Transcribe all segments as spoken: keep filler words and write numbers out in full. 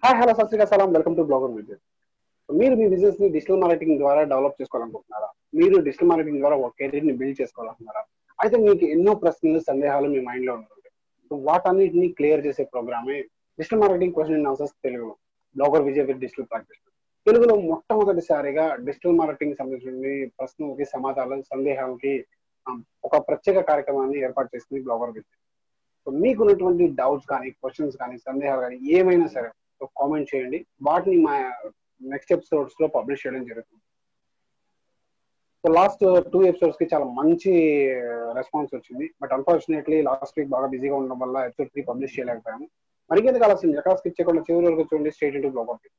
Hi hello Sat Sri Akal సలాం welcome to blogger Vijay. మీరు మీ బిజినెస్ ని డిజిటల్ మార్కెటింగ్ ద్వారా డెవలప్ చేసుకోవాలనుకుంటున్నారా? మీరు డిజిటల్ మార్కెటింగ్ ద్వారా ఒక కెరీర్ ని బిల్డ్ చేసుకోవాలనుకుంటున్నారా? అయితే మీకు ఎన్నో ప్రశ్నలు సందేహాలు మీ మైండ్ లో ఉంటుంది. సో వాటన్నిటిని క్లియర్ చేసే ప్రోగ్రామే digital marketing question and answers తెలుగులో blogger Vijay with digital practice. తెలుగులో మొట్టమొదటిసారిగా డిజిటల్ మార్కెటింగ్ సంబంధించిన ప్రశ్నలకి సమాధానాలు సందేహాలకి ఆ, ఒక ప్రత్యేక కార్యక్రమాన్ని ఏర్పాటు చేసింది బ్లాగర్ విజయ్. సో మీకున్నటువంటి డౌట్స్ కానీ క్వశ్చన్స్ కానీ సందేహాలు కానీ ఏమైనా సరే కామెంట్ చేయండి, వాటిని మా నెక్స్ట్ ఎపిసోడ్స్ లో పబ్లిష్ చేయడం జరుగుతుంది. సో లాస్ట్ టూ ఎపిసోడ్స్ కి చాలా మంచి రెస్పాన్స్ వచ్చింది. బట్ అన్ఫార్చునేట్లీ లాస్ట్ వీక్ బాగా బిజీగా ఉండడం వల్ల ఎపిసోడ్ త్రీ పబ్లిష్ చేయలేకపోయాము. మరికెందుకు కావాల్సింది ఎక్కడ స్కిప్ చేయకుండా చివరి వరకు చూడండి. Straight into blog of.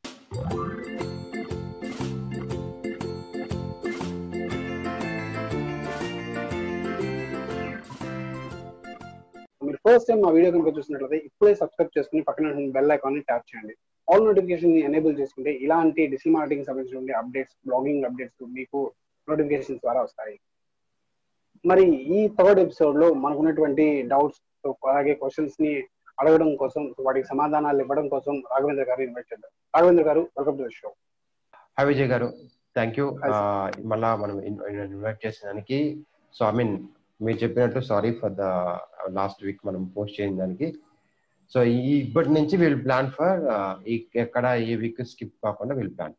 మీరు ఫస్ట్ టైం మా వీడియో కనుక చూసినట్లయితే ఇప్పుడే సబ్స్క్రైబ్ చేసుకుని పక్కన బెల్ ఐకాన్ ని ట్యాప్ చేయండి. ఆల్ నోటిఫికేషన్ ని ఎనేబుల్ చేసుకుంటే ఇలాంటి డిజిటల్ మార్కెటింగ్ సంబంధించిన అప్డేట్స్, బ్లాగింగ్ అప్డేట్స్ మీకు నోటిఫికేషన్ ద్వారా వస్తాయి. మరి ఈ థర్డ్ ఎపిసోడ్ లో మనకు ఉన్నటువంటి డౌట్స్ అలాగే క్వశ్చన్స్ ని అడగడం కోసం, వాటికి సమాధానాలు ఇవ్వడం కోసం రాఘవేంద్ర గారు ఇన్వైట్ చేద్దాం. Raghavendra garu, welcome to the show. Hi Vijay garu, thank you మళ్ళా మనం ఇన్వైట్ చేసేదానికి. సో ఐ మీన్ మీరు చెప్పినట్టు sorry for the last week మనం పోస్ట్ చేసిన దానికి. సో ఈ ఇప్పటి నుంచి వీల్ ప్లాన్ ఫర్ ఎక్కడ ఏ వీక్ స్కిప్ కాకుండా వీల్ ప్లాన్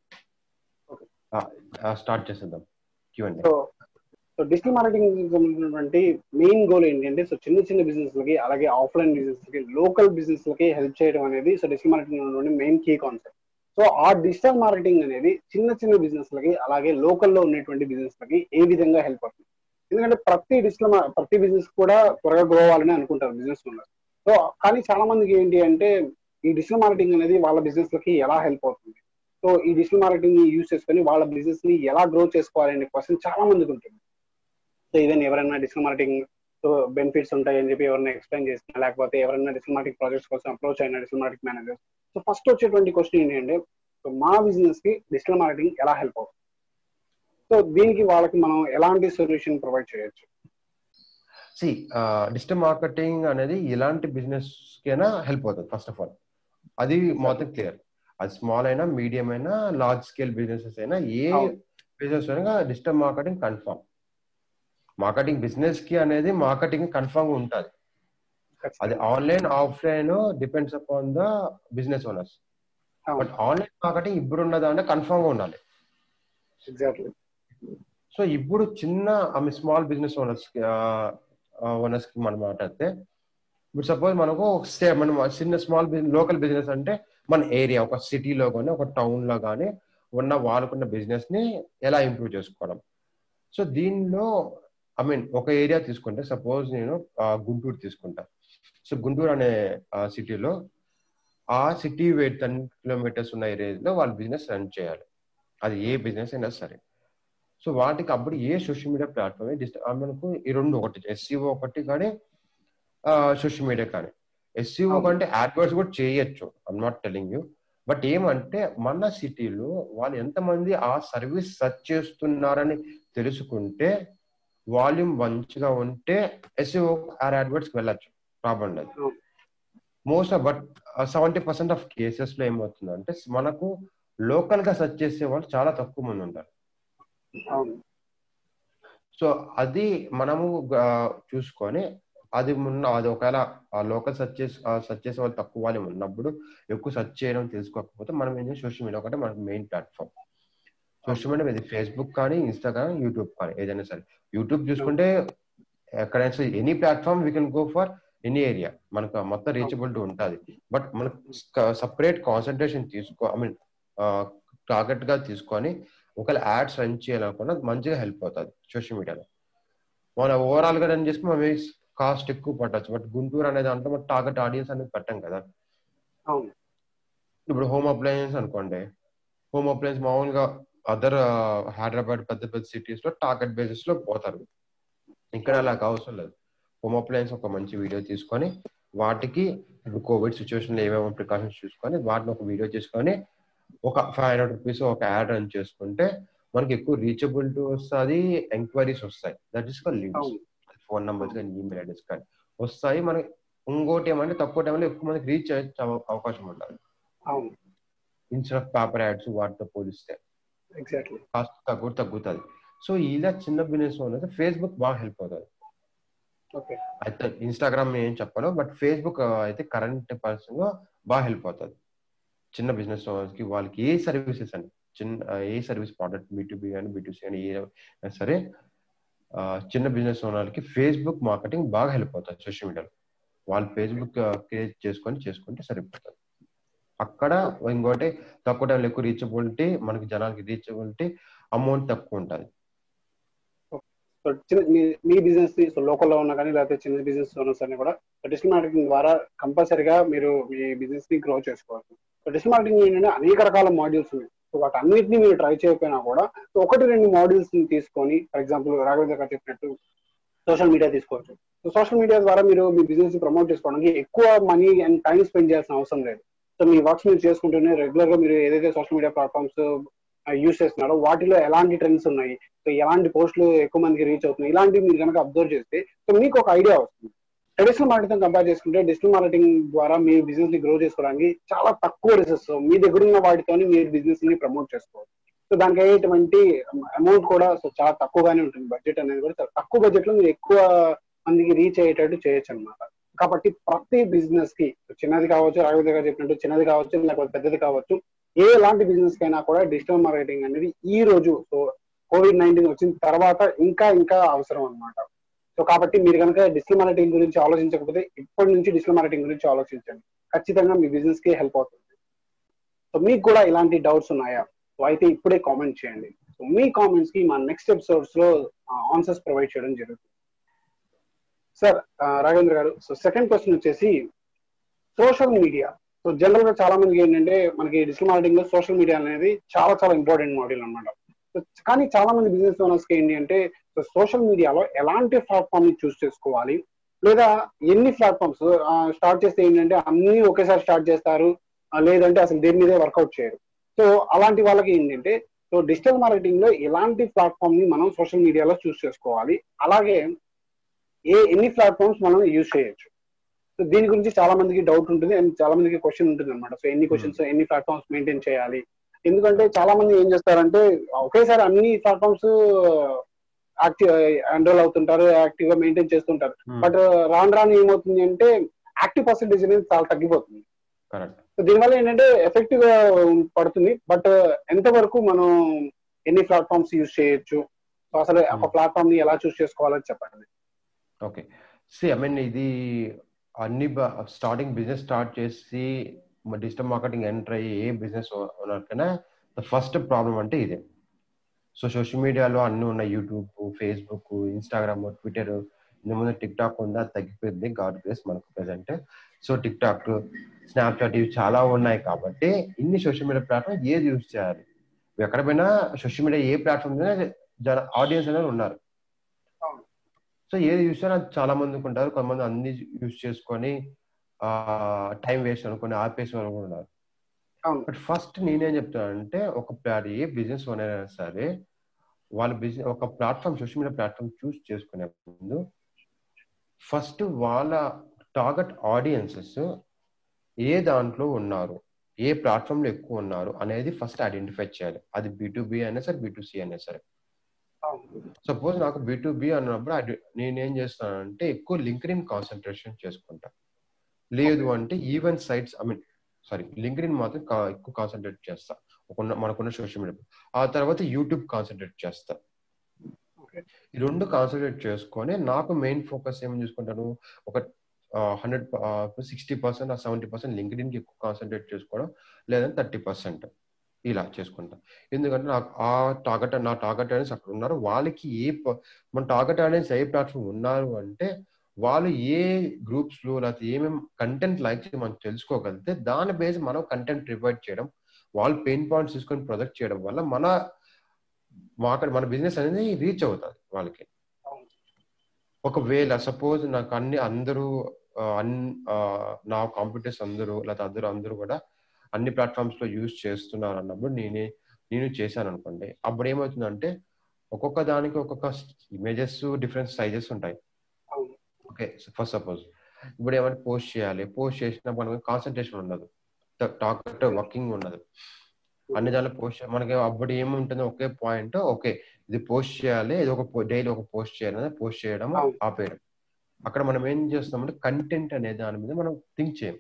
స్టార్ట్ చేసేద్దాం. సో సో డిజిటల్ మార్కెటింగ్ సంబంధించినటువంటి మెయిన్ గోల్ ఏంటంటే, సో చిన్న చిన్న బిజినెస్ లకి అలాగే ఆఫ్లైన్ బిజినెస్ లకి లోకల్ బిజినెస్ లకి హెల్ప్ చేయడం అనేది so digital marketing main key concept. So ఆ డిజిటల్ మార్కెటింగ్ అనేది చిన్న చిన్న బిజినెస్ లకి అలాగే లోకల్లో ఉన్నటువంటి బిజినెస్ లకి ఏ విధంగా హెల్ప్ అవుతుంది? ఎందుకంటే ప్రతి డిజిటల్ ప్రతి బిజినెస్ కూడా త్వరగా గ్రో అవ్వాలని అనుకుంటారు బిజినెస్ ఓనర్స్. సో కానీ చాలా మందికి ఏంటి అంటే, ఈ డిజిటల్ మార్కెటింగ్ అనేది వాళ్ళ బిజినెస్ లకి ఎలా హెల్ప్ అవుతుంది, సో ఈ డిజిటల్ మార్కెటింగ్ ని యూజ్ చేసుకొని వాళ్ళ బిజినెస్ ని ఎలా గ్రో చేసుకోవాలనే క్వశ్చన్ చాలా మందికి ఉంటుంది. సో ఈవెన్ ఎవరైనా డిజిటల్ మార్కెటింగ్ సో బెనిఫిట్స్ ఉంటాయని చెప్పి ఎవరైనా ఎక్స్ప్లెయిన్ చేసినా, లేకపోతే ఎవరైనా డిజిటల్ మార్కెటింగ్ ప్రాజెక్ట్స్ కోసం అప్రోచ్ అయిన digital marketing manager, so first వచ్చేటువంటి క్వశ్చన్ ఏంటంటే, సో మా బిజినెస్ కి డిజిటల్ మార్కెటింగ్ ఎలా హెల్ప్ అవుతుంది? సో దీనికి వాళ్ళకి మనం ఎలాంటి సొల్యూషన్ ప్రొవైడ్ చేయొచ్చు? సి డిజిటల్ మార్కెటింగ్ అనేది ఎలాంటి బిజినెస్ కైనా హెల్ప్ అవుతుంది. ఫస్ట్ ఆఫ్ ఆల్ అది మొత్తం క్లియర్. అది స్మాల్ అయినా, మీడియం అయినా, లార్జ్ స్కేల్ బిజినెసెస్ అయినా, ఏ బిజినెస్ అయినా digital marketing confirm. Marketing business కి అనేది మార్కెటింగ్ కన్ఫర్మ్ ఉంటుంది. అది online offline depends upon the business owners. But online marketing ఇప్పుడు ఉన్నదా అంటే కన్ఫర్మ్ గా ఉండాలి. ఎగ్జాక్ట్లీ. సో ఇప్పుడు చిన్న I small business owners owners కి మనం మాట్లాడితే, ఇప్పుడు సపోజ్ మనకు స్టే మనం చిన్న స్మాల్ బిజినెస్ లోకల్ బిజినెస్ అంటే మన ఏరియా, ఒక సిటీలో కానీ ఒక టౌన్ లో కానీ ఉన్న వాళ్ళకున్న బిజినెస్ ని ఎలా ఇంప్రూవ్ చేసుకోవడం. సో దీనిలో ఐ మీన్ ఒక ఏరియా తీసుకుంటే, సపోజ్ నేను గుంటూరు తీసుకుంటా. సో గుంటూరు అనే సిటీలో ఆ సిటీ వెయిట్ టెన్ కిలోమీటర్స్ ఉన్న ఏరియాలో వాళ్ళు బిజినెస్ రన్ చేయాలి. అది ఏ బిజినెస్ అయినా సరే. సో వాటికి అప్పుడు ఏ సోషల్ మీడియా ప్లాట్ఫామ్ మనకు ఈ రెండు, ఒకటి ఎస్సీఓ ఒకటి కానీ సోషల్ మీడియా కానీ. ఎస్సీఓ కంటే యాడ్వర్డ్స్ కూడా చేయొచ్చు, I'm not telling you. But ఏమంటే మన సిటీలో వాళ్ళు ఎంతమంది ఆ సర్వీస్ సర్చ్ చేస్తున్నారని తెలుసుకుంటే, వాల్యూమ్ మంచిగా ఉంటే ఎస్సీఓ ఆ యాడ్వర్డ్స్ వెళ్ళచ్చు, ప్రాబ్లం లేదు. Most of but seventy percent of cases లో ఏమవుతుందంటే, మనకు లోకల్ గా సెర్చ్ చేసే వాళ్ళు చాలా తక్కువ మంది ఉంటారు. సో అది మనము చూసుకొని, అది ఉన్న అది ఒకవేళ ఆ లోకల్ సెర్చ్ చేసి సెర్చ్ చేసే వాళ్ళు తక్కువ వాళ్ళు ఉన్నప్పుడు ఎక్కువ సెర్చ్ చేయడం తెలుసుకోకపోతే మనం ఏం చేయాలి, సోషల్ మీడియా ఒకటి మనకు మెయిన్ ప్లాట్ఫామ్. సోషల్ మీడియా ఇది ఫేస్బుక్ కానీ, ఇన్స్టాగ్రామ్, యూట్యూబ్ కానీ ఏదైనా సరే. యూట్యూబ్ చూసుకుంటే ఎక్కడైనా సరే any platform we can go for any area, మనకు మొత్తం రీచబిలిటీ ఉంటుంది. బట్ మనకు సపరేట్ కాన్సన్ట్రేషన్ తీసుకో ఐ మీన్ టార్గెట్ గా తీసుకొని ఒకవేళ యాడ్స్ రన్ చేయాలనుకున్నా మంచిగా హెల్ప్ అవుతుంది సోషల్ మీడియాలో. మన ఓవరాల్ గా రన్ చేసుకుని మనం కాస్ట్ ఎక్కువ పట్టచ్చు. బట్ గుంటూరు అనేది అంటే మన టార్గెట్ ఆడియన్స్ అనేది పెట్టాం కదా. ఇప్పుడు హోమ్ అప్లయన్స్ అనుకోండి, హోమ్ అప్లయన్స్ మామూలుగా అదర్ హైదరాబాద్ పెద్ద పెద్ద సిటీస్ లో టార్గెట్ బేసిస్ లో పోతారు. ఇక్కడ అలా అవసరం లేదు. హోమ్ అప్లయన్స్ ఒక మంచి వీడియో తీసుకొని, వాటికి ఇప్పుడు కోవిడ్ సిచ్యువేషన్ లో ఏమేమో ప్రికాషన్స్ చూసుకొని వాటిని ఒక వీడియో చేసుకొని ఒక ఫైవ్ హండ్రెడ్ రూపీస్ ఒక యాడ్ రన్ చేసుకుంటే మనకి ఎక్కువ రీచబిలిటీ వస్తుంది, ఎంక్వైరీస్ వస్తాయి. That is called leads. Phone numbers కానీ ఈమెయిల్ ఐడీస్ కానీ వస్తాయి. మనకి ఇంకోటి ఏమంటే తక్కువ టైంలో ఎక్కువ మందికి రీచ్ అయ్యే అవకాశం ఉంటుంది. అవును, ఇన్స్టెడ్ ఆఫ్ పేపర్ యాడ్స్ వాటితో పోలిస్తే ఎగ్జాక్ట్లీ. కాస్ట్ తగ్గు తగ్గుతుంది. సో ఇలా చిన్న బిజినెస్ అయితే ఫేస్బుక్ బాగా హెల్ప్ అవుతుంది. ఓకే. అయితే ఇన్స్టాగ్రామ్ ఏం చెప్పను, బట్ ఫేస్బుక్ అయితే కరెంట్ పర్సన్ గా బాగా హెల్ప్ అవుతుంది చిన్న బిజినెస్ ఓనర్స్ కి. వాళ్ళకి ఏ సర్వీసెస్ అండి, చిన్న ఏ సర్వీస్ ప్రోడక్ట్ బీటూబీ కానీ బీటూసీ కానీ ఏ సరే, చిన్న బిజినెస్ ఓనర్కి ఫేస్బుక్ మార్కెటింగ్ బాగా హెల్ప్ అవుతుంది. సోషల్ మీడియాలో వాళ్ళు ఫేస్బుక్ క్రియేట్ చేసుకొని చేసుకుంటే సరిపోతుంది. అక్కడ ఇంకోటి తక్కువ టైంలో ఎక్కువ రీచబిలిటీ, మనకి జనాలకి రీచబిలిటీ, అమౌంట్ తక్కువ ఉంటుంది. సో చిన్న మీ మీ బిజినెస్ ని సో లోకల్లో ఉన్నా కానీ లేకపోతే చిన్న బిజినెస్ ఓనర్స్ అన్ని కూడా డిజిటల్ మార్కెటింగ్ ద్వారా కంపల్సరీగా మీరు మీ బిజినెస్ ని గ్రో చేసుకోవచ్చు. సో డిజిటల్ మార్కెటింగ్ ఏంటంటే అనేక రకాల మాడ్యూల్స్ ఉన్నాయి. సో వాటి అన్నింటినీ మీరు ట్రై చేయకపోయినా కూడా సో ఒకటి రెండు మాడ్యూల్స్ ని తీసుకొని, ఫర్ ఎగ్జాంపుల్ రాఘవేంద్ర గారు చెప్పినట్టు సోషల్ మీడియా తీసుకోవచ్చు. సో సోషల్ మీడియా ద్వారా మీరు మీ బిజినెస్ ప్రమోట్ చేసుకోవడానికి ఎక్కువ మనీ అండ్ టైం స్పెండ్ చేయాల్సిన అవసరం లేదు. సో మీ వర్క్స్ మీరు చేసుకుంటూనే రెగ్యులర్ గా మీరు ఏదైతే సోషల్ మీడియా ప్లాట్ఫామ్స్ యూస్ చేస్తున్నారో వాటిలో ఎలాంటి ట్రెండ్స్ ఉన్నాయి, సో ఎలాంటి పోస్టులు ఎక్కువ మందికి రీచ్ అవుతున్నాయి, ఇలాంటివి మీరు కనుక అబ్జర్వ్ చేస్తే సో మీకు ఒక ఐడియా వస్తుంది. ట్రెడిషనల్ మార్కెటింగ్ కంపేర్ చేసుకుంటే డిజిటల్ మార్కెటింగ్ ద్వారా మీ బిజినెస్ ని గ్రో చేసుకోవడానికి చాలా తక్కువ రిసోర్స్, మీ దగ్గర ఉన్న వాటితోని మీరు బిజినెస్ ని ప్రమోట్ చేసుకోవచ్చు. సో దానికి అయ్యేటువంటి అమౌంట్ కూడా సో చాలా తక్కువగానే ఉంటుంది. బడ్జెట్ అనేది కూడా చాలా తక్కువ బడ్జెట్ లో మీరు ఎక్కువ మందికి రీచ్ అయ్యేటట్టు చేయొచ్చు అనమాట. కాబట్టి ప్రతి బిజినెస్ కి చిన్నది కావచ్చు, రాఘవేంద్ర గారు చెప్పినట్టు చిన్నది కావచ్చు లేకపోతే పెద్దది కావచ్చు, ఏ ఎలాంటి బిజినెస్ కైనా కూడా డిజిటల్ మార్కెటింగ్ అనేది ఈ రోజు సో కోవిడ్ నైన్టీన్ వచ్చిన తర్వాత ఇంకా ఇంకా అవసరం అనమాట. సో కాబట్టి మీరు కనుక డిజిటల్ మార్కెటింగ్ గురించి ఆలోచించకపోతే ఇప్పటి నుంచి డిజిటల్ మార్కెటింగ్ గురించి ఆలోచించండి. ఖచ్చితంగా మీ బిజినెస్ కి హెల్ప్ అవుతుంది. సో మీకు కూడా ఇలాంటి డౌట్స్ ఉన్నాయా? సో అయితే ఇప్పుడే కామెంట్ చేయండి. సో మీ కామెంట్స్ కి మా నెక్స్ట్ ఎపిసోడ్స్ లో ఆన్సర్స్ ప్రొవైడ్ చేయడం జరుగుతుంది. Sir Raghavendra garu, so second question వచ్చేసి సోషల్ మీడియా. సో జనరల్ గా చాలా మందికి ఏంటంటే మనకి డిజిటల్ మార్కెటింగ్ లో సోషల్ మీడియా అనేది చాలా చాలా ఇంపార్టెంట్ మాడ్యూల్ అనమాట. కానీ చాలా మంది బిజినెస్ ఓనర్స్ కి ఏంటి అంటే సోషల్ మీడియాలో ఎలాంటి ప్లాట్ఫామ్ ని చూస్ చేసుకోవాలి, లేదా ఎన్ని ప్లాట్ఫామ్స్ స్టార్ట్ చేస్తే ఏంటంటే అన్ని ఒకేసారి స్టార్ట్ చేస్తారు, లేదంటే అసలు దేని మీదే వర్కౌట్ చేయరు. సో అలాంటి వాళ్ళకి ఏంటంటే సో డిజిటల్ మార్కెటింగ్ లో ఎలాంటి ప్లాట్ఫామ్ ని మనం సోషల్ మీడియాలో చూస్ చేసుకోవాలి, అలాగే ఏ ఎన్ని ప్లాట్ఫామ్స్ మనం యూజ్ చేయొచ్చు. సో దీని గురించి చాలా మందికి డౌట్ ఉంటుంది అండ్ చాలా మందికి క్వశ్చన్ ఉంటుంది అనమాట. సో ఎన్ని క్వశ్చన్స్, ఎన్ని ప్లాట్ఫామ్స్ మెయింటైన్ చేయాలి. ఎందుకంటే చాలా మంది ఏం చేస్తారంటే ఒకేసారి అన్ని ప్లాట్ఫామ్స్ యాక్టివ్ ఎన్రోల్ అవుతుంటారు, యాక్టివ్ గా మెయింటైన్ చేస్తుంటారు. బట్ రాను రాను ఏమవుతుంది అంటే యాక్టివ్ పర్సెంటేజ్ అనేది చాలా తగ్గిపోతుంది. సో దీనివల్ల ఏంటంటే ఎఫెక్టివ్ గా పడుతుంది, బట్ ఎంతవరకు మనం ఎన్ని ప్లాట్ఫామ్స్ యూజ్ చేయొచ్చు, సో అసలు ఒక ప్లాట్ఫామ్ ని ఎలా చూస్ చేసుకోవాలని చెప్పండి. ఓకే, సి ఐ మీన్ ఇది అన్ని స్టార్టింగ్ బిజినెస్ స్టార్ట్ చేసి డిజిటల్ మార్కెటింగ్ ఎంటర్ అయ్యి ఏ బిజినెస్ ఓనర్కైనా ఫస్ట్ ప్రాబ్లం అంటే ఇదే. సో సోషల్ మీడియాలో అన్ని ఉన్నాయి, యూట్యూబ్, ఫేస్బుక్, ఇన్స్టాగ్రామ్, ట్విట్టర్, ఇంతకుముందు టిక్ టాక్ ఉందా తగ్గిపోయింది గాడ్ గ్రేస్ మనకు present. So TikTok, Snapchat ఇవి చాలా ఉన్నాయి. కాబట్టి ఇన్ని సోషల్ మీడియా ప్లాట్ఫామ్ ఏది యూజ్ చేయాలి, ఎక్కడ పోయినా సోషల్ మీడియా ఏ ప్లాట్ఫామ్ జన ఆడియన్స్ అనేది ఉన్నారు. సో ఏది యూజ్ చేయాలి చాలా మందికి ఉంటారు, కొంతమంది అన్ని యూజ్ చేసుకొని ఆ టైం వేస్ట్ అనుకుని ఆపేసి వాళ్ళు కూడా ఉన్నారు. బట్ ఫస్ట్ నేనేం చెప్తానంటే ఒక ప్లాట్ ఏ బిజినెస్ ఓనర్ అయినా సరే వాళ్ళ బిజినెస్ ఒక platform social media platform choose చేసుకునే ముందు ఫస్ట్ వాళ్ళ టార్గెట్ ఆడియన్సెస్ ఏ దాంట్లో ఉన్నారు, ఏ ప్లాట్ఫామ్ లో ఎక్కువ ఉన్నారు అనేది ఫస్ట్ ఐడెంటిఫై చేయాలి. అది బి టు బి అయినా సరే, బి టు సి అయినా సరే. సపోజ్ నాకు బి టు బి అన్నప్పుడు నేనేం చేస్తానంటే ఎక్కువ లింక్డ్ఇన్ కాన్సన్ట్రేషన్ చేసుకుంటా, లేదు అంటే event sites I mean sorry LinkedIn మాత్రం ఎక్కువ కాన్సన్ట్రేట్ చేస్తా మనకున్న సోషల్ మీడియా. ఆ తర్వాత యూట్యూబ్ కాన్సన్ట్రేట్ చేస్తా. ఈ రెండు కాన్సన్ట్రేట్ చేసుకొని నాకు మెయిన్ ఫోకస్ ఏమని చూసుకుంటాను, ఒక హండ్రెడ్ సిక్స్టీ పర్సెంట్ ఆ సెవెంటీ పర్సెంట్ లింక్డ్ఇన్ కి ఎక్కువ కాన్సన్ట్రేట్ చేసుకోవడం, లేదంటే థర్టీ పర్సెంట్ ఇలా చేసుకుంటాం. ఎందుకంటే నాకు ఆ టార్గెట్ నా టార్గెట్ ఆడియన్స్ అక్కడ ఉన్నారు, వాళ్ళకి ఏ మన టార్గెట్ ఆడియన్స్ ఏ ప్లాట్ఫామ్ ఉన్నారు అంటే వాళ్ళు ఏ గ్రూప్స్ లో లేకపోతే ఏమేమి కంటెంట్ లైక్ మనం తెలుసుకోగలిగితే దాని బేస్ మనం కంటెంట్ ప్రొవైడ్ చేయడం, వాళ్ళు పెయిన్ పాయింట్స్ తీసుకొని ప్రొజెక్ట్ చేయడం వల్ల మన అక్కడ మన బిజినెస్ అనేది రీచ్ అవుతుంది వాళ్ళకి. ఒకవేళ సపోజ్ నాకు అన్ని అందరూ అన్ నా కాంపిటీటర్స్ అందరూ లేకపోతే అందరూ అందరూ కూడా అన్ని ప్లాట్ఫామ్స్ లో యూజ్ చేస్తున్నారు అన్నప్పుడు నేనే నేను చేశాను అనుకోండి, అప్పుడు ఏమవుతుందంటే ఒక్కొక్క దానికి ఒక్కొక్క ఇమేజెస్ డిఫరెంట్ సైజెస్ ఉంటాయి. ఓకే, ఫస్ట్ సపోజ్ ఇప్పుడు ఏమైనా పోస్ట్ చేయాలి, పోస్ట్ చేసినప్పుడు మనకి కాన్సన్ట్రేషన్ ఉండదు. టార్గెట్ వర్కింగ్ ఉండదు. అన్ని దాంట్లో పోస్ట్ మనకి అప్పుడు ఏముంటుంది, ఒకే పాయింట్, ఓకే ఇది పోస్ట్ చేయాలి, ఇది ఒక డైలీ ఒక పోస్ట్ చేయాలి, పోస్ట్ చేయడం ఆపేయడం. అక్కడ మనం ఏం చేస్తామంటే కంటెంట్ అనే దాని మీద మనం థింక్ చేయం,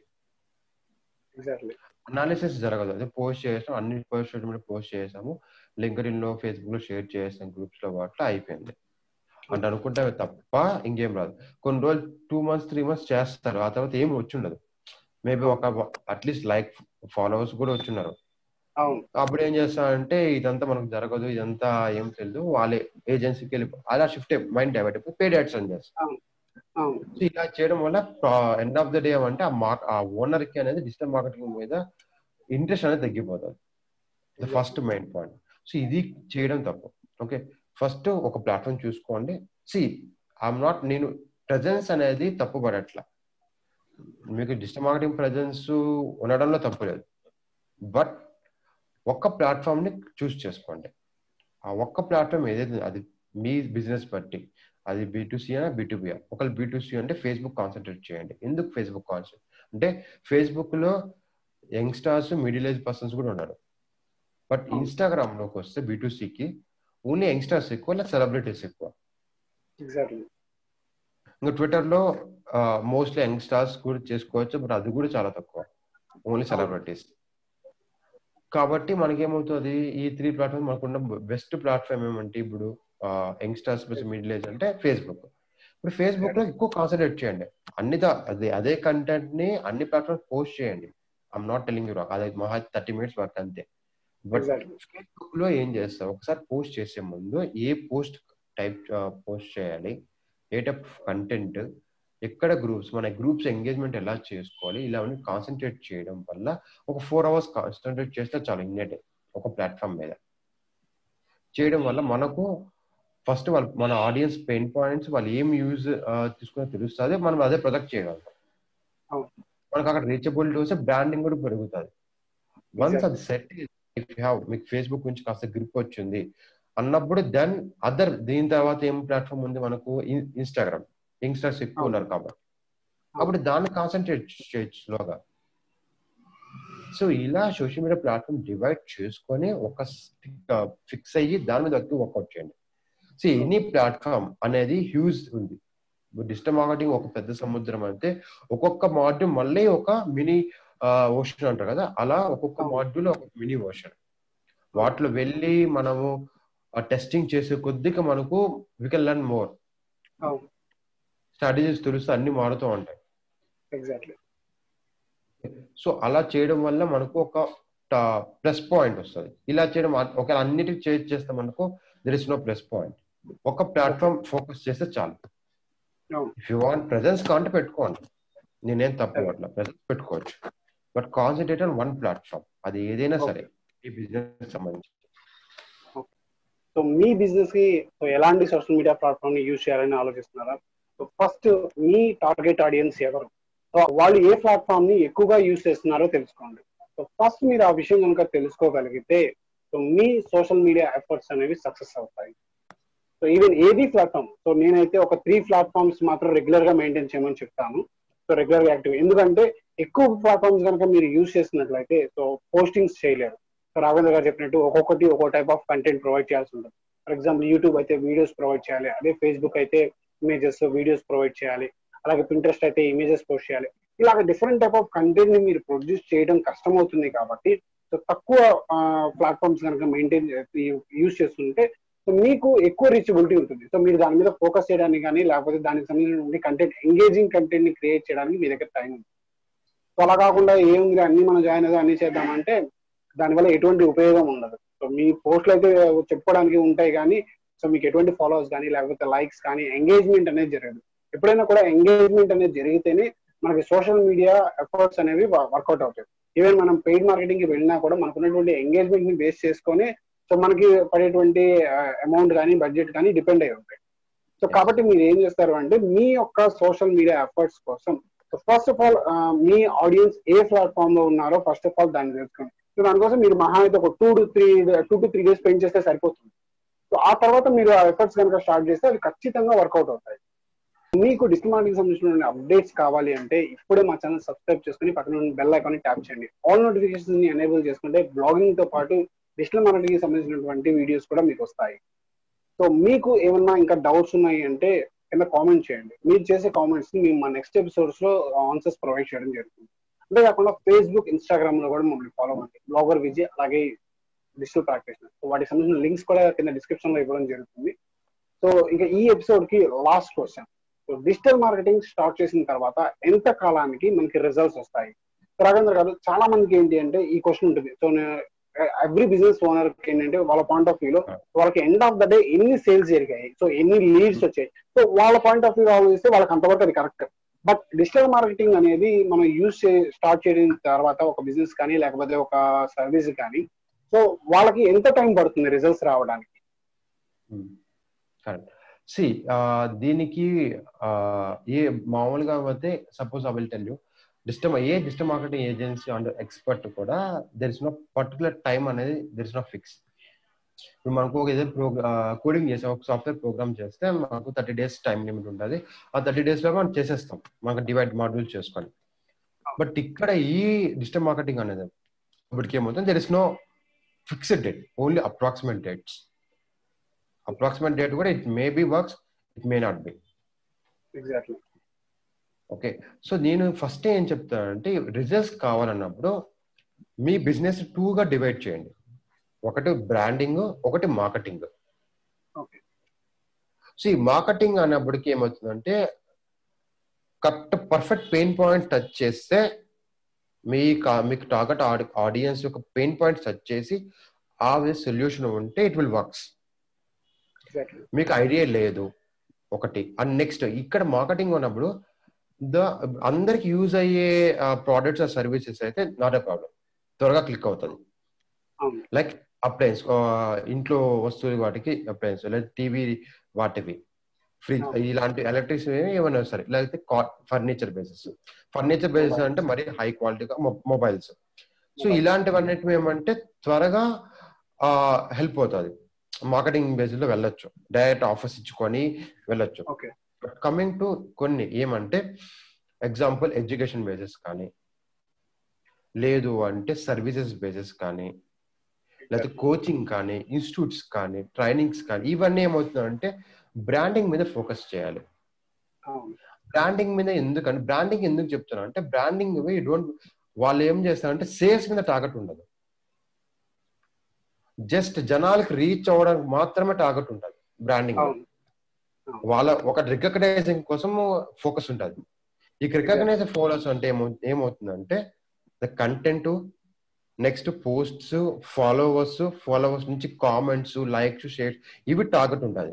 అనాలిసిస్ జరగదు. అదే పోస్ట్ చేసాం, అన్ని పోస్ట్ మీద పోస్ట్ చేసాము, లింక్డ్ఇన్ లో ఫేస్బుక్ లో షేర్ చేసాం, గ్రూప్స్ లో వాటిలో అయిపోయింది అంటే అనుకుంటే తప్ప ఇంకేం రాదు. కొన్ని రోజులు టూ మంత్స్ త్రీ మంత్స్ చేస్తారు, ఆ తర్వాత ఏం వచ్చి ఉండదు. మేబీ ఒక అట్లీస్ట్ లైక్ ఫాలోవర్స్ కూడా వచ్చున్నారు. అప్పుడు ఏం చేస్తారంటే ఇదంతా మనకు జరగదు, ఇదంతా ఏం తెలియదు, వాళ్ళే ఏజెన్సీకి వెళ్ళి అలా షిఫ్ట్ మైండ్ డైవర్ట్ అయిపోయి పేడ్ యాడ్స్ అని చేస్తారు. సో ఇలా చేయడం వల్ల ఎండ్ ఆఫ్ ద డే అంటే ఆ మా ఆ ఓనర్ కి అనేది డిజిటల్ మార్కెటింగ్ మీద ఇంట్రెస్ట్ అనేది తగ్గిపోతుంది. The first main point. So ఇది చేయడం తప్పు. ఓకే, ఫస్ట్ ఒక ప్లాట్ఫామ్ చూసుకోండి. సి ఐఎమ్ నాట్, నేను ప్రెజెన్స్ అనేది తప్పు పడట్లా, మీకు డిజిటల్ మార్కెటింగ్ ప్రెజెన్స్ ఉండడంలో తప్పు లేదు, బట్ ఒక్క ప్లాట్ఫామ్ ని చూస్ చేసుకోండి. ఆ ఒక్క ప్లాట్ఫామ్ ఏదైతే అది మీ బిజినెస్ బట్టి, అది బి టు సి అయినా బి టు బి. ఒకవేళ బి టు సి అంటే ఫేస్బుక్ కాన్సన్ట్రేట్ చేయండి. ఎందుకు ఫేస్బుక్ కాన్సన్ట్రేట్ అంటే ఫేస్బుక్ లో యంగ్స్టర్స్, మిడిల్ ఏజ్ పర్సన్స్ కూడా ఉన్నారు. బట్ ఇన్స్టాగ్రామ్ లోకి వస్తే బి టు సికి ఓన్లీ యంగ్స్టర్స్ ఎక్కువ, లేదా సెలబ్రిటీస్ ఎక్కువ. ఇంకా ట్విట్టర్ లో మోస్ట్లీ యంగ్స్టర్స్ కూడా చేసుకోవచ్చు, బట్ అది కూడా చాలా తక్కువ, ఓన్లీ సెలబ్రిటీస్. కాబట్టి మనకేమవుతుంది, ఈ త్రీ ప్లాట్ఫామ్ మనకున్న బెస్ట్ ప్లాట్ఫామ్ ఏమంటే ఇప్పుడు యంగ్స్టర్స్ ప్లస్ మిడిల్ ఏజ్ అంటే ఫేస్బుక్. ఇప్పుడు ఫేస్బుక్ లో ఎక్కువ కాన్సన్ట్రేట్ చేయండి, అన్ని అదే అదే కంటెంట్ ని అన్ని ప్లాట్ఫామ్ పోస్ట్ చేయండి. I'm not telling you wrong, అదే మహా థర్టీ మినిట్స్ వర్క్ అంతే. బట్ ఫేస్బుక్ లో ఏం చేస్తావు, ఒకసారి పోస్ట్ చేసే ముందు ఏ పోస్ట్ టైప్ పోస్ట్ చేయాలి, ఏ టైప్ కంటెంట్, ఎక్కడ గ్రూప్స్, మన గ్రూప్స్ ఎంగేజ్మెంట్ ఎలా చేసుకోవాలి, ఇలా కాన్సన్ట్రేట్ చేయడం వల్ల ఒక ఫోర్ అవర్స్ కాన్సన్ట్రేట్ చేస్తే చాలు ఇన్నెట్ ఒక ప్లాట్ఫామ్ మీద చేయడం వల్ల మనకు ఫస్ట్ వాళ్ళు మన ఆడియన్స్ పెయిన్ పాయింట్స్, వాళ్ళు ఏం యూజ్ తీసుకుని తెలుస్తుంది, మనం అదే ప్రొజెక్ట్ చేయగలుగుతాం. మనకు అక్కడ రీచబిలిటీ వస్తే బ్రాండింగ్ కూడా పెరుగుతుంది. వన్స్ అది సెట్, ఇఫ్ యూ హ్యావ్ మీకు ఫేస్బుక్ నుంచి కాస్త గ్రిప్ వచ్చింది అన్నప్పుడు, దెన్ అదర్ దీని తర్వాత ఏం ప్లాట్ఫామ్ ఉంది మనకు, ఇన్స్టాగ్రామ్. యంగ్స్టర్స్ ఎక్కువ ఉన్నారు కాబట్టి అప్పుడు దాన్ని కాన్సన్ట్రేట్ చేయొచ్చు స్లోగా. సో ఇలా సోషల్ మీడియా ప్లాట్ఫామ్ డివైడ్ చేసుకొని ఒక ఫిక్స్ అయ్యి దాని మీద ఎక్కువ వర్కౌట్ చేయండి. సో ఎనీ ప్లాట్ఫామ్ అనేది హ్యూజ్ ఉంది. డిజిటల్ మార్కెటింగ్ ఒక పెద్ద సముద్రం అయితే ఒక్కొక్క మాడ్యూల్ మళ్ళీ ఒక మినీ ఓషన్ అంటారు కదా, అలా ఒక్కొక్క మాడ్యూల్ ఒక మినీ ఓషన్. వాటిలో వెళ్ళి మనము టెస్టింగ్ చేసే కొద్దిగా మనకు we can learn more. Strategies తెలుస్తే అన్ని మారుతూ ఉంటాయి. ఎగ్జాక్ట్లీ. సో అలా చేయడం వల్ల మనకు ఒక ప్లస్ పాయింట్ వస్తుంది. ఇలా చేయడం ఒకవేళ అన్నిటికీ చేంజ్ చేస్తే మనకు there is no plus point. ఒక ప్లాట్ఫామ్ ఫోకస్ చేస్తే చాలు. ఇఫ్ యూ వాంట్ ప్రెజెన్స్ కాంటే పెట్టుకోండి, నేనేం తప్పు అట్లా ప్రెజెన్స్ పెట్టుకోవచ్చు, but concentrate on one platform, అది ఏదైనా సరే ఈ బిజినెస్ సంబంధించి. సో మీ బిజినెస్ కి ఎలాంటి సోషల్ మీడియా ప్లాట్ఫామ్ ని యూజ్ చేయాలని ఆలోచిస్తున్నారా? సో ఫస్ట్ మీ టార్గెట్ ఆడియన్స్ ఎవరు, సో వాళ్ళు ఏ ప్లాట్ఫామ్ ని ఎక్కువగా యూజ్ చేస్తున్నారో తెలుసుకోండి. సో ఫస్ట్ మీరు ఆ విషయం కనుక తెలుసుకోగలిగితే సో మీ సోషల్ మీడియా ఎఫర్ట్స్ అనేవి సక్సెస్ అవుతాయి. సో ఈవెన్ ఏది ప్లాట్ఫామ్, సో నేనైతే ఒక త్రీ ప్లాట్ఫామ్స్ మాత్రం రెగ్యులర్ గా మెయింటైన్ చేయమని చెప్తాను. సో రెగ్యులర్ గా యాక్టివ్, ఎందుకంటే ఎక్కువ ప్లాట్ఫామ్స్ కనుక మీరు యూజ్ చేసినట్లయితే సో పోస్టింగ్స్ చేయలేరు. సో రాఘవేంద్ర గారు చెప్పినట్టు ఒక్కొక్కటి ఒక్కో టైప్ ఆఫ్ కంటెంట్ ప్రొవైడ్ చేయాల్సి ఉంటుంది. ఫర్ ఎగ్జాంపుల్ యూట్యూబ్ అయితే వీడియోస్ ప్రొవైడ్ చేయాలి, అదే ఫేస్బుక్ అయితే ఇమేజెస్ వీడియోస్ ప్రొవైడ్ చేయాలి, అలాగే పింట్రెస్ట్ అయితే ఇమేజెస్ పోస్ట్ చేయాలి. ఇలాగ డిఫరెంట్ టైప్ ఆఫ్ కంటెంట్ ని మీరు ప్రొడ్యూస్ చేయడం కష్టం అవుతుంది. కాబట్టి సో తక్కువ ప్లాట్ఫామ్స్ కనుక మెయింటైన్ యూజ్ చేస్తుంటే సో మీకు ఎక్కువ రీచబిలిటీ ఉంటుంది. సో మీరు దాని మీద ఫోకస్ చేయడానికి కానీ లేకపోతే దానికి సంబంధించిన కంటెంట్, ఎంగేజింగ్ కంటెంట్ ని క్రియేట్ చేయడానికి మీ దగ్గర టైం ఉంది. సో అలా కాకుండా ఏముంది అన్ని మనం జాయిన్ అయితే అన్ని చేద్దామంటే దానివల్ల ఎటువంటి ఉపయోగం ఉండదు. సో మీ పోస్టులు అయితే చెప్పుకోవడానికి ఉంటాయి కానీ సో మీకు ఎటువంటి ఫాలోవర్స్ కానీ లేకపోతే లైక్స్ కానీ ఎంగేజ్మెంట్ అనేది జరగదు. ఎప్పుడైనా కూడా ఎంగేజ్మెంట్ అనేది జరిగితేనే మనకి సోషల్ మీడియా ఎఫర్ట్స్ అనేవి వర్కౌట్ అవుతాయి. ఈవెన్ మనం పెయిడ్ మార్కెటింగ్ కి వెళ్ళినా కూడా మనకున్నటువంటి ఎంగేజ్మెంట్ ని బేస్ చేసుకొని సో మనకి పడేటువంటి అమౌంట్ కానీ బడ్జెట్ కానీ డిపెండ్ అయి ఉంటాయి. సో కాబట్టి మీరు ఏం చేస్తారు అంటే మీ యొక్క సోషల్ మీడియా ఎఫర్ట్స్ కోసం సో ఫస్ట్ ఆఫ్ ఆల్ మీ ఆడియన్స్ ఏ ప్లాట్ఫామ్ లో ఉన్నారో ఫస్ట్ ఆఫ్ ఆల్ దాన్ని తెలుసుకోండి. సో దానికోసం మీరు మహా అయితే ఒక two to three two to three days spend చేస్తే సరిపోతుంది. సో ఆ తర్వాత మీరు ఆ ఎఫర్ట్స్ కనుక స్టార్ట్ చేస్తే అవి ఖచ్చితంగా వర్కౌట్ అవుతాయి. మీకు డిజిటల్ మార్కెటింగ్ సంబంధించిన అప్డేట్స్ కావాలి అంటే ఇప్పుడే మా ఛానల్ సబ్స్క్రైబ్ చేసుకుని పక్కన ఉన్న బెల్ ఐకాన్ ట్యాప్ చేయండి. ఆల్ నోటిఫికేషన్స్ ని ఎనేబుల్ చేసుకుంటే బ్లాగింగ్ తో పాటు డిజిటల్ మార్కెటింగ్ సంబంధించినటువంటి వీడియోస్ కూడా మీకు వస్తాయి. సో మీకు ఏమన్నా ఇంకా డౌట్స్ ఉన్నాయి అంటే కింద కామెంట్ చేయండి. మీరు చేసే కామెంట్స్ ని మేము మా నెక్స్ట్ ఎపిసోడ్స్ లో ఆన్సర్స్ ప్రొవైడ్ చేయడం జరుగుతుంది. అంతేకాకుండా ఫేస్బుక్, ఇన్స్టాగ్రామ్ లో కూడా మమ్మల్ని ఫాలో అవ్వండి. బ్లాగర్ విజయ్ అలాగే డిజిటల్ ప్రాక్టీషనర్. సో వాటికి సంబంధించిన లింక్స్ కూడా కింద డిస్క్రిప్షన్ లో ఇవ్వడం జరుగుతుంది. సో ఇంకా ఈ ఎపిసోడ్ కి last question, digital marketing start చేసిన తర్వాత ఎంత కాలానికి మనకి రిజల్ట్స్ వస్తాయి? రాఘవేంద్ర గారు, చాలా మందికి ఏంటి అంటే ఈ క్వశ్చన్ ఉంటుంది. సో ఎవ్రీ బిజినెస్ ఓనర్ ఏంటంటే వాళ్ళ పాయింట్ ఆఫ్ వ్యూ లో వాళ్ళకి ఎండ్ ఆఫ్ ద డే ఎన్ని సేల్స్ జరిగాయి, సో ఎన్ని లీడ్స్ వచ్చాయి, సో వాళ్ళ పాయింట్ ఆఫ్ వ్యూ ఆలోచిస్తే వాళ్ళకి అంతవరకు అది కరెక్ట్. బట్ డిజిటల్ మార్కెటింగ్ అనేది మనం యూజ్ చే స్టార్ట్ చేయడం తర్వాత ఒక బిజినెస్ కానీ లేకపోతే ఒక సర్వీస్ కానీ, సో వాళ్ళకి ఎంత టైం పడుతుంది రిజల్ట్స్ రావడానికి? సి దీనికి ఏ మామూలుగా అయితే suppose I will tell you, digital a digital marketing agency and expert కూడా there is no particular time అనేది దెర్ ఇస్ నో ఫిక్స్. ఇప్పుడు మనకు ఒక ఏదైనా ప్రోగ్రా కోడింగ్ చేసాం, ఒక సాఫ్ట్వేర్ ప్రోగ్రామ్ చేస్తే మనకు థర్టీ డేస్ టైం లిమిట్ ఉంటుంది. ఆ థర్టీ డేస్ లో మనం చేసేస్తాం, మనకు డివైడ్ మాడ్యూల్ చేసుకొని. బట్ ఇక్కడ ఈ డిజిటల్ మార్కెటింగ్ అనేది ఇప్పటికి ఏమవుతుంది, there is no fixed date, only approximate dates. Approximate date కూడా it may be works, it may not be. Exactly. Okay, so నేను ఫస్ట్ ఏం చెప్తానంటే రిజల్ట్స్ కావాలన్నప్పుడు మీ బిజినెస్ టూగా డివైడ్ చేయండి. ఒకటి బ్రాండింగ్, ఒకటి మార్కెటింగ్. ఓకే. సో ఈ మార్కెటింగ్ అన్నప్పటికీ ఏమవుతుందంటే correct perfect pain point touch చేస్తే మీ మీకు టార్గెట్ ఆడియన్స్ యొక్క పెయిన్ పాయింట్ టచ్ చేసి ఆ సొల్యూషన్ ఉంటే ఇట్ విల్ వర్క్స్. మీకు ఐడియా లేదు ఒకటి. అండ్ నెక్స్ట్ ఇక్కడ మార్కెటింగ్ ఉన్నప్పుడు ద అందరికి యూజ్ అయ్యే ప్రోడక్ట్స్ ఆ సర్వీసెస్ అయితే నాట్ ఎ ప్రాబ్లం, త్వరగా క్లిక్ అవుతుంది. లైక్ అప్లయన్స్, ఇంట్లో వస్తువులు వాటికి అప్లయన్స్, లేదా టీవీ వాటివి, ఫ్రిడ్జ్, ఇలాంటి ఎలక్ట్రిక్స్ ఏమైనా సరే, లేకపోతే ఫర్నిచర్ బేసెస్. ఫర్నిచర్ బేసెస్ అంటే మరి హై క్వాలిటీగా మొబైల్స్. సో ఇలాంటివన్నిటివి ఏమంటే త్వరగా హెల్ప్ అవుతుంది, మార్కెటింగ్ బేసిస్ లో వెళ్ళొచ్చు, డైరెక్ట్ ఆఫర్స్ ఇచ్చుకొని వెళ్ళొచ్చు. కమింగ్ టు కొన్ని ఏమంటే ఎగ్జాంపుల్ ఎడ్యుకేషన్ బేసిస్ కానీ, లేదు అంటే సర్వీసెస్ బేసిస్ కానీ, లేకపోతే కోచింగ్ కానీ, ఇన్స్టిట్యూట్స్ కానీ, ట్రైనింగ్స్ కానీ, ఇవన్నీ ఏమవుతుందంటే బ్రాండింగ్ మీద ఫోకస్ చేయాలి. బ్రాండింగ్ మీద ఎందుకంటే బ్రాండింగ్ ఎందుకు చెప్తున్నా అంటే బ్రాండింగ్ డోంట్ వాళ్ళు ఏం చేస్తారంటే సేల్స్ మీద టార్గెట్ ఉండదు, జస్ట్ జనాలకు రీచ్ అవ్వడానికి మాత్రమే టార్గెట్ ఉంటుంది బ్రాండింగ్. వాళ్ళ ఒక రికగ్నైజింగ్ కోసం ఫోకస్ ఉంటుంది. ఈ రికగ్నైజ్ ఫోకస్ అంటే ఏమో ఏమవుతుందంటే the content, next posts, followers, followers నుంచి కామెంట్స్, లైక్స్, షేర్స్, ఇవి టార్గెట్ ఉంటుంది.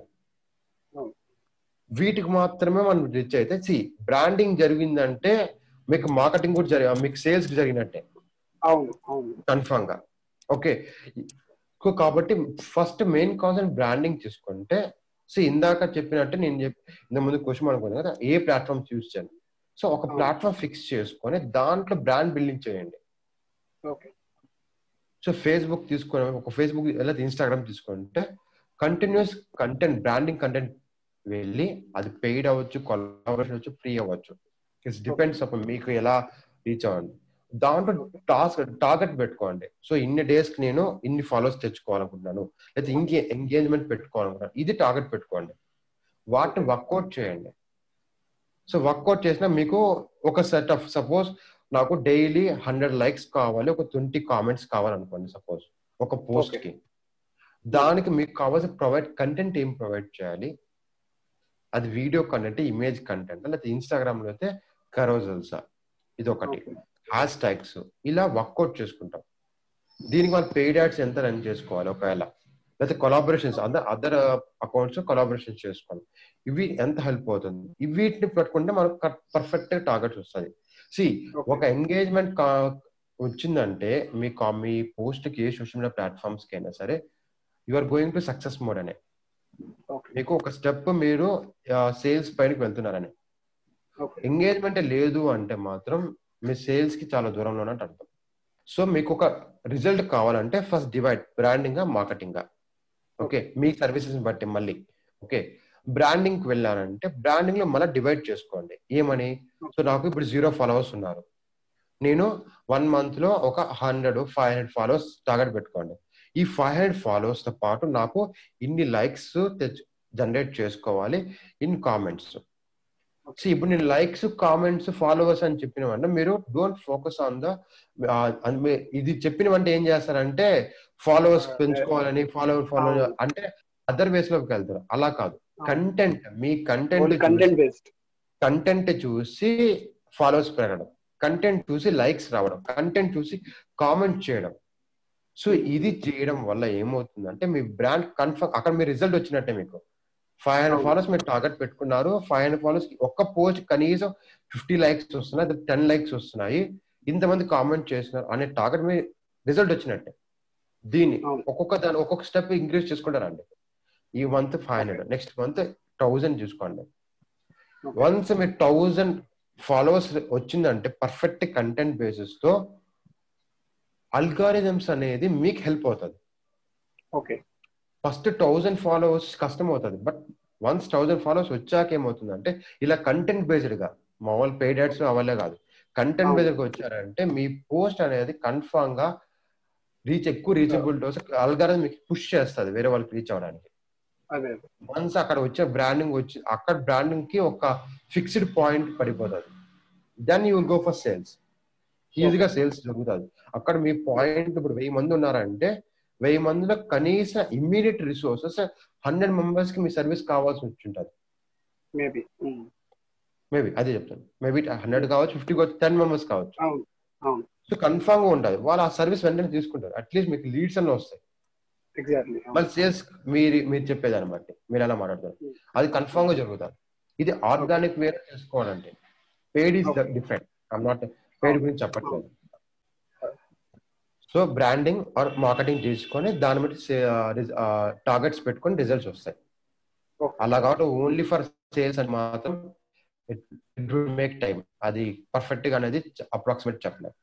వీటికి మాత్రమే మనం రీచ్ అయితే సి బ్రాండింగ్ జరిగిందంటే మీకు మార్కెటింగ్ కూడా జరిగి మీకు సేల్స్ జరిగినట్టే కన్ఫర్మ్ గా. ఓకే, కాబట్టి ఫస్ట్ మెయిన్ కాన్సెప్ట్ బ్రాండింగ్ తీసుకుంటే, సో ఇందాక చెప్పినట్టే నేను చెప్పి ఇంత ముందు క్వశ్చన్ అనుకున్నాను కదా, ఏ ప్లాట్ఫామ్ చూస్ చేయండి. సో ఒక ప్లాట్ఫామ్ ఫిక్స్ చేసుకొని దాంట్లో బ్రాండ్ బిల్డింగ్ చేయండి. సో ఫేస్బుక్ తీసుకొని ఒక ఫేస్బుక్ లేదా ఇన్స్టాగ్రామ్ తీసుకుంటే కంటిన్యూస్ కంటెంట్, బ్రాండింగ్ కంటెంట్ వెళ్ళి అది పెయిడ్ అవ్వచ్చు, కొలాబరేషన్ అవ్వచ్చు, ఫ్రీ అవ్వచ్చు. ఇట్స్ డిపెండ్స్ అప్ మీకు ఎలా రీచ్ అవ్వండి. దాంట్లో టాస్క్ టార్గెట్ పెట్టుకోండి. సో ఇన్ని డేస్ కి నేను ఇన్ని ఫాలోవర్స్ తెచ్చుకోవాలనుకుంటున్నాను, లేదా ఇంకే ఎంగేజ్మెంట్ పెట్టుకోవాలనుకుంటున్నాను, ఇది టార్గెట్ పెట్టుకోండి. వాటిని వర్కౌట్ చేయండి. సో వర్కౌట్ చేసినా మీకు ఒక సెట్ ఆఫ్ సపోజ్ నాకు డైలీ హండ్రెడ్ లైక్స్ కావాలి, ఒక ట్వంటీ కామెంట్స్ కావాలనుకోండి సపోజ్ ఒక పోస్ట్ కి. దానికి మీకు కావాల్సిన ప్రొవైడ్ కంటెంట్ ఏం ప్రొవైడ్ చేయాలి, అది వీడియో కంటెంట్, ఇమేజ్ కంటెంట్, లేకపోతే ఇన్స్టాగ్రామ్ లో అయితే కరోజల్సా, ఇది ఒకటి, హ్యాష్ ట్యాగ్స్, ఇలా వర్కౌట్ చేసుకుంటాం. దీనికి వాళ్ళు పెయిడ్ యాడ్స్ ఎంత రన్ చేసుకోవాలి ఒకవేళ, లేకపోతే collaborations other other accounts collaborations చేసుకోవాలి, ఇవి ఎంత హెల్ప్ అవుతుంది. వీటిని పెట్టుకుంటే మనకు పర్ఫెక్ట్ టార్గెట్స్ వస్తుంది. సి ఒక ఎంగేజ్మెంట్ వచ్చిందంటే మీ మీ పోస్ట్ కి సోషల్ మీడియా ప్లాట్ఫామ్స్ కి అయినా సరే you are going to success mode అనే, మీకు ఒక స్టెప్ మీరు సేల్స్ పైనకి వెళ్తున్నారని. ఎంగేజ్మెంట్ లేదు అంటే మాత్రం మీ సేల్స్ కి చాలా దూరంలో ఉన్నట్టు అర్థం. సో మీకు ఒక రిజల్ట్ కావాలంటే ఫస్ట్ డివైడ్ బ్రాండింగ్ గా, మార్కెటింగ్ గా. ఓకే, మీ సర్వీసెస్ బట్టి మళ్ళీ ఓకే బ్రాండింగ్ కి వెళ్ళానంటే బ్రాండింగ్ లో మళ్ళీ డివైడ్ చేసుకోండి ఏమని. సో నాకు ఇప్పుడు జీరో ఫాలోవర్స్ ఉన్నారు, నేను వన్ మంత్ లో ఒక hundred five hundred followers target పెట్టుకోండి. ఈ ఫైవ్ హండ్రెడ్ ఫాలోవర్స్ తో పాటు నాకు ఇన్ని లైక్స్ తెచ్చు జనరేట్ చేసుకోవాలి ఇన్ కామెంట్స్. సో ఇప్పుడు నేను లైక్స్ కామెంట్స్ ఫాలోవర్స్ అని చెప్పినవంటే మీరు డోంట్ ఫోకస్ ఆన్ ద ఇది చెప్పినవంటే ఏం చేస్తారంటే ఫాలోవర్స్ పెంచుకోవాలని ఫాలోవర్ ఫాలో అంటే అదర్ వేస్ లోకి వెళ్తారు. అలా కాదు, కంటెంట్ మీ కంటెంట్ కంటెంట్ బేస్డ్ కంటెంట్ చూసి ఫాలోవర్స్ పెరగడం, కంటెంట్ చూసి లైక్స్ రావడం, కంటెంట్ చూసి కామెంట్ చేయడం. సో ఇది చేయడం వల్ల ఏమవుతుందంటే మీ బ్రాండ్ కన్ఫర్మ్ అక్కడ మీ రిజల్ట్ వచ్చినట్టే. మీకు ఫైవ్ హండ్రెడ్ ఫాలోవర్స్ మీరు టార్గెట్ పెట్టుకున్నారు, ఫైవ్ హండ్రెడ్ ఫాలోవర్స్ ఒక్క పోస్ట్ కనీసం ఫిఫ్టీ లైక్స్ వస్తున్నాయి, టెన్ లైక్స్ వస్తున్నాయి, ఇంతమంది కామెంట్ చేస్తున్నారు అనే టార్గెట్ మీ రిజల్ట్ వచ్చినట్టే. దీన్ని ఒక్కొక్క దాని ఒక్కొక్క స్టెప్ ఇంక్రీజ్ చేసుకుంటారండి. ఈ month five hundred, next month thousand చూసుకోండి. వన్స్ మీరు థౌజండ్ ఫాలోవర్స్ వచ్చిందంటే పర్ఫెక్ట్ కంటెంట్ బేసిస్ తో అల్గారిథమ్స్ అనేది మీకు హెల్ప్ అవుతుంది. ఓకే, ఫస్ట్ థౌజండ్ ఫాలోవర్స్ కష్టం అవుతుంది, బట్ వన్స్ థౌజండ్ ఫాలోవర్స్ వచ్చాక ఏమవుతుందంటే ఇలా కంటెంట్ బేస్డ్ గా మామూలు పెయిడ్ యాడ్స్ అవలే కాదు, కంటెంట్ బేస్డ్ గా వచ్చారంటే మీ పోస్ట్ అనేది కన్ఫామ్ గా రీచ్ ఎక్కువ రీచబిలిటీ వస్తే అల్గారిథం మీకు పుష్ చేస్తుంది వేరే వాళ్ళకి రీచ్ అవడానికి. వన్స్ అక్కడ వచ్చే బ్రాండింగ్ వచ్చి అక్కడ బ్రాండింగ్ కి ఒక ఫిక్స్డ్ పాయింట్ పడిపోతుంది, then you will go for sales. ఈజీగా సేల్స్ జరుగుతుంది అక్కడ. మీ పాయింట్ ఇప్పుడు వెయ్యి మంది ఉన్నారంటే వెయ్యి మందిలో కనీసం ఇమ్మీడియట్ రిసోర్సెస్ హండ్రెడ్ మెంబర్స్ కి మీ సర్వీస్ కావాల్సి వచ్చి ఉంటుంది. మేబీ మేబీ అదే చెప్తాను, మేబీ హండ్రెడ్ కావచ్చు, ఫిఫ్టీ కావచ్చు, టెన్ మెంబర్స్ కావచ్చు. సో కన్ఫామ్ గా ఉంటుంది వాళ్ళు ఆ సర్వీస్ వెంటనే తీసుకుంటారు. అట్లీస్ట్ మీకు లీడ్స్ అన్న వస్తాయి. మళ్ళీ సేల్స్ మీరు మీరు చెప్పేదాన్ని బట్టి మీరు ఎలా మాట్లాడతారు అది కన్ఫామ్ గా జరుగుతుంది. ఇది ఆర్గానిక్ వే చేసుకోవాలంటే. Paid is different, I'm not paid గురించి చెప్పట్లేదు. సో బ్రాండింగ్ ఆర్ మార్కెటింగ్ చేసుకొని దాన్ని బట్టి టార్గెట్స్ పెట్టుకొని రిజల్ట్స్ వస్తాయి. అలా కాబట్టి ఓన్లీ ఫర్ సేల్స్ అని మాత్రం ఇట్ విల్ మేక్ టైం, అది పర్ఫెక్ట్ గా అనేది అప్రాక్సిమేట్ చెప్పలేదు.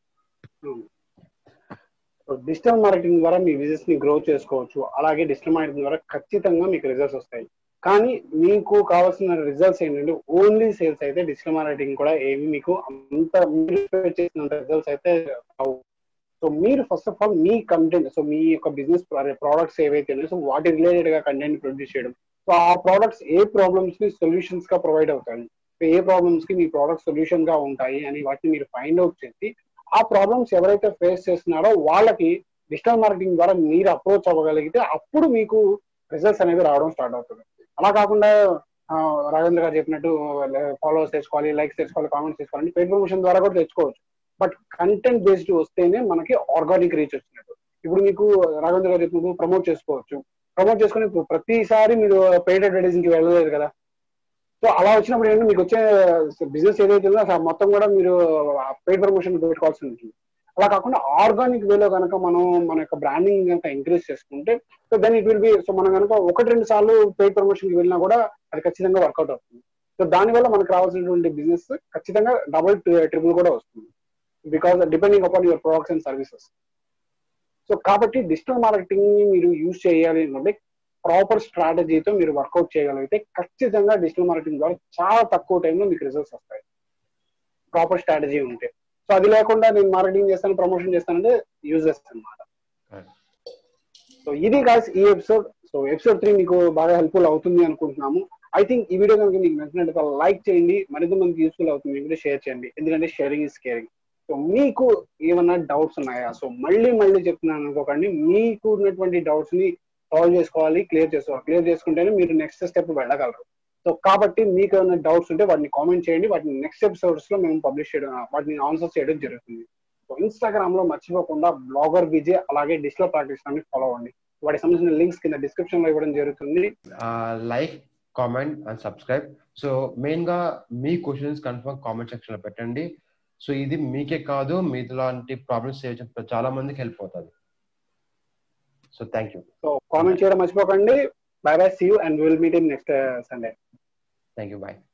డిజిటల్ మార్కెటింగ్ ద్వారా మీ బిజినెస్ ని గ్రో చేసుకోవచ్చు, అలాగే డిజిటల్ మార్కెటింగ్ ద్వారా ఖచ్చితంగా మీకు రిజల్ట్స్ వస్తాయి. కానీ మీకు కావాల్సిన రిజల్ట్స్ ఏంటంటే ఓన్లీ సేల్స్ అయితే డిజిటల్ మార్కెటింగ్ కూడా ఏమి మీకు అంత చేసినంత రిజల్ట్స్ అయితే రావు. సో మీరు ఫస్ట్ ఆఫ్ ఆల్ మీ కంటెంట్, సో మీ యొక్క బిజినెస్ ప్రోడక్ట్స్ ఏవైతే ఉన్నాయో సో వాటి రిలేటెడ్ గా కంటెంట్ ప్రొడ్యూస్ చేయడం. సో ఆ ప్రోడక్ట్స్ ఏ ప్రాబ్లమ్స్ కి సొల్యూషన్స్ గా ప్రొవైడ్ అవుతాయి, ఏ ప్రాబ్లమ్స్ కి మీ ప్రోడక్ట్ సొల్యూషన్ గా ఉంటాయి అని వాటిని మీరు ఫైండ్ అవుట్ చేసి ఆ ప్రాబ్లమ్స్ ఎవరైతే ఫేస్ చేస్తున్నారో వాళ్ళకి డిజిటల్ మార్కెటింగ్ ద్వారా మీరు అప్రోచ్ అవ్వగలిగితే అప్పుడు మీకు రిజల్ట్స్ అనేవి రావడం స్టార్ట్ అవుతుంది. అలా కాకుండా రాజేంద్ర గారు చెప్పినట్టు ఫాలోవర్స్ తెచ్చుకోవాలి, లైక్స్ తెచ్చుకోవాలి, కామెంట్స్ తెచ్చుకోవాలి, పెయిడ్ ప్రమోషన్ ద్వారా కూడా తెచ్చుకోవచ్చు. బట్ కంటెంట్ బేస్డ్ వస్తేనే మనకి ఆర్గానిక్ రీచ్ వచ్చినట్టు. ఇప్పుడు మీకు రాఘవేంద్ర గారు చెప్పినప్పుడు ప్రమోట్ చేసుకోవచ్చు, ప్రమోట్ చేసుకుని ప్రతిసారి మీరు పెయిడ్ అడ్వర్టైజింగ్ కి వెళ్ళలేదు కదా. సో అలా వచ్చినప్పుడు ఏంటంటే మీకు వచ్చే బిజినెస్ ఏదైతే ఉందో అసలు మొత్తం కూడా మీరు పెయిడ్ ప్రమోషన్ పెట్టుకోవాల్సి ఉంటుంది. అలా కాకుండా ఆర్గానిక్ వేలో కనుక మనం మన యొక్క బ్రాండింగ్ కనుక ఇంక్రీజ్ చేసుకుంటే so then it will be, so మనం కనుక ఒకటి రెండు సార్లు పెయిడ్ ప్రమోషన్కి వెళ్ళినా కూడా అది ఖచ్చితంగా వర్కౌట్ అవుతుంది. సో దానివల్ల మనకు రావాల్సినటువంటి బిజినెస్ ఖచ్చితంగా డబుల్ ట్రిపుల్ కూడా వస్తుంది, because depending upon your products and services. So కాబట్టి డిజిటల్ మార్కెటింగ్ ని మీరు యూజ్ చేయాలి అంటే ప్రాపర్ స్ట్రాటజీతో మీరు వర్కౌట్ చేయగలిగితే ఖచ్చితంగా డిజిటల్ మార్కెటింగ్ ద్వారా చాలా తక్కువ టైంలో మీకు రిజల్ట్స్ వస్తాయి, ప్రాపర్ స్ట్రాటజీ ఉంటే. సో అది లేకుండా నేను మార్కెటింగ్ చేస్తాను, ప్రమోషన్ చేస్తానంటే యూజెస్ అనమాట. సో ఇది గాయ్స్ ఈ ఎపిసోడ్. సో ఎపిసోడ్ త్రీ మీకు బాగా హెల్ప్ఫుల్ అవుతుంది అనుకుంటున్నాము. ఐ థింక్ ఈ వీడియో కనుక మీకు నచ్చినట్టు లైక్ చేయండి, మరింత మందికి యూస్ఫుల్ అవుతుంది, మీకు షేర్ చేయండి, ఎందుకంటే షేరింగ్ ఇస్ కేరింగ్. సో మీకు ఏమన్నా డౌట్స్ ఉన్నాయా, సో మళ్ళీ మళ్ళీ చెప్తున్నాను అనుకోకండి, మీకు ఉన్నటువంటి డౌట్స్ ని సాల్వ్ చేసుకోవాలి, క్లియర్ చేసుకోవాలి. క్లియర్ చేసుకుంటేనే మీరు నెక్స్ట్ స్టెప్ వెళ్ళగలరు. సో కాబట్టి మీకు ఏమైనా డౌట్స్ ఉంటే వాటిని కామెంట్ చేయండి, వాటిని నెక్స్ట్ ఎపిసోడ్స్ లో మేము పబ్లిష్ చేయడం, వాటిని ఆన్సర్ చేయడం జరుగుతుంది. సో ఇన్స్టాగ్రామ్ లో మర్చిపోకుండా బ్లాగర్ విజయ్ అలాగే డిజిటల్ ప్రాక్టీస్ ఫాలో అవ్వండి. వాటికి సంబంధించిన లింక్స్ కింద డిస్క్రిప్షన్ లో ఇవ్వడం జరుగుతుంది. Like, comment and subscribe. So main గా మీ క్వశ్చన్స్ కన్ఫర్మ్ కామెంట్ సెక్షన్ లో పెట్టండి. సో ఇది మీకే కాదు, మీతో లాంటి ప్రాబ్లమ్స్ చాలా మందికి హెల్ప్ అవుతుంది. So thank you. So comment చేయడం మర్చిపోకండి. Bye bye, see you and will meet in next Sunday. Thank you, bye.